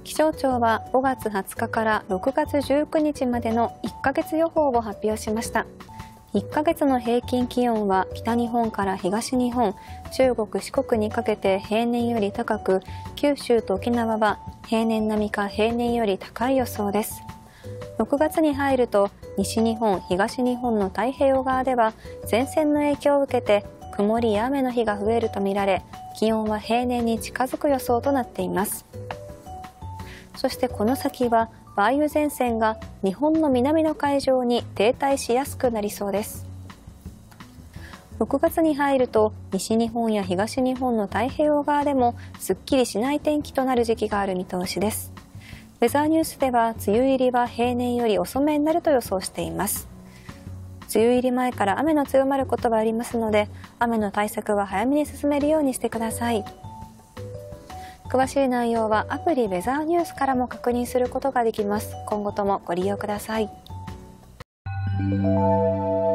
気象庁は5月20日から6月19日までの1ヶ月予報を発表しました。1ヶ月の平均気温は北日本から東日本、中国・四国にかけて平年より高く、九州と沖縄は平年並みか平年より高い予想です。6月に入ると西日本、東日本の太平洋側では前線の影響を受けて曇りや雨の日が増えるとみられ、気温は平年に近づく予想となっています。そしてこの先は梅雨前線が日本の南の海上に停滞しやすくなりそうです。6月に入ると西日本や東日本の太平洋側でもすっきりしない天気となる時期がある見通しです。ウェザーニュースでは梅雨入りは平年より遅めになると予想しています。梅雨入り前から雨の強まることがありますので、雨の対策は早めに進めるようにしてください。詳しい内容はアプリウェザーニュースからも確認することができます。今後ともご利用ください。